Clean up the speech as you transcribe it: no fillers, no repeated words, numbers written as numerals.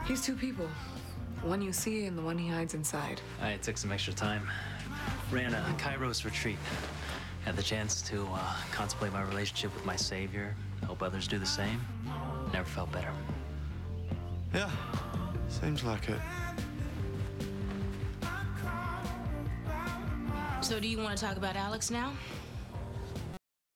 He's two people. One you see and the one he hides inside. I took some extra time. Ran a Kairos retreat. Had the chance to contemplate my relationship with my savior. Hope others do the same. Never felt better. Yeah, seems like it. So do you want to talk about Alex now?